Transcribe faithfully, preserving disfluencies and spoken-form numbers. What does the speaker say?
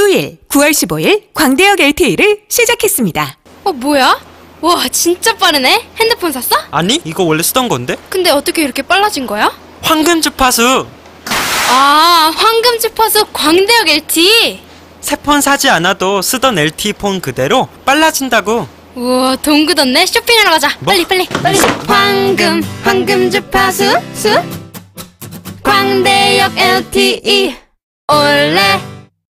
일요일 구월 십오일 광대역 엘티이를 시작했습니다. 어, 뭐야? 와, 진짜 빠르네? 핸드폰 샀어? 아니, 이거 원래 쓰던 건데? 근데 어떻게 이렇게 빨라진 거야? 황금 주파수! 아, 황금 주파수 광대역 엘티이! 새 폰 사지 않아도 쓰던 엘티이 폰 그대로 빨라진다고. 우와, 돈 굳었네. 쇼핑하러 가자. 뭐? 빨리 빨리 빨리. 황금 황금 주파수 수 광대역 엘티이 올레